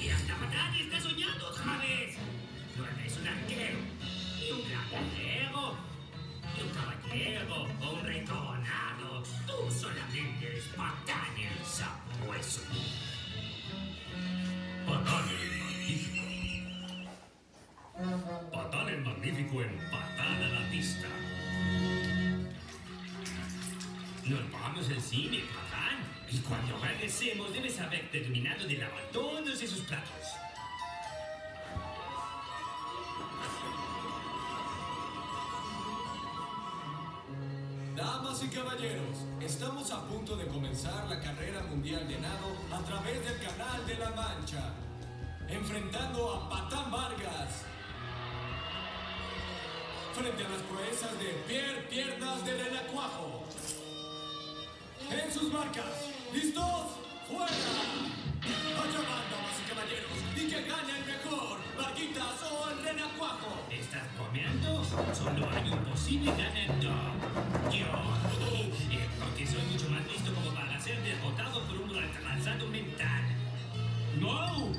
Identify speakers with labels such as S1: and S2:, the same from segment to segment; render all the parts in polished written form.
S1: Y hasta Patán está soñando otra vez. No eres un arquero, ni un gran guerrero, ni un caballero o un rey coronado. Tú solamente eres Patán el sabueso.
S2: Patán el Magnífico. Patán el Magnífico en Patán a la Pista.
S1: Nos vamos al cine, Patán. Y cuando regresemos debes haber terminado de lavar todos esos platos.
S3: Damas y caballeros, estamos a punto de comenzar la carrera mundial de nado a través del Canal de la Mancha, enfrentando a Patán Vargas frente a las proezas de Pierre Piernas de Renacuajo. En sus marcas, ¿listos? ¡Fuera! Allá van, damas y caballeros, y que gane el mejor, Varguitas o el Renacuajo.
S1: ¿Estás bromeando? Solo hay un posible ganador. Yo, porque soy mucho más listo como para ser derrotado por un retrasado mental. ¡No!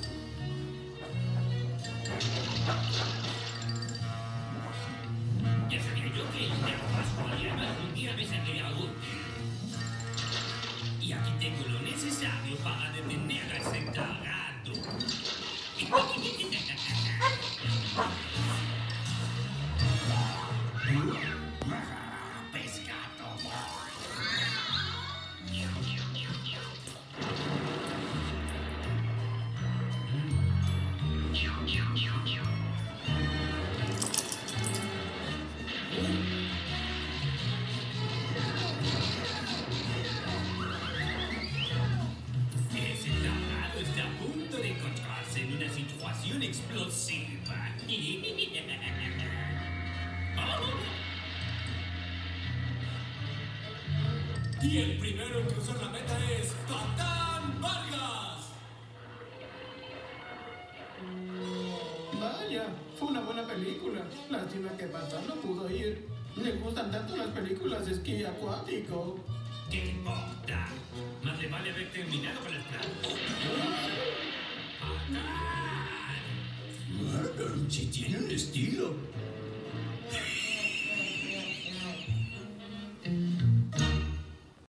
S1: Ya sabía yo que el nervo masculino algún día me saldría útil. Y aquí tengo lo necesario para detener a ese tarado. Pescado. Ese tarado está a punto de encontrarse en una situación explosiva.
S3: Y el primero en cruzar la meta es Patán Vargas.
S4: Vaya, fue una buena película. Lástima que Patán no pudo ir. Le gustan tanto las películas de esquí acuático.
S1: ¿Qué importa? Más le vale haber terminado con el plan. ¡Patán!
S5: Sí tiene un estilo.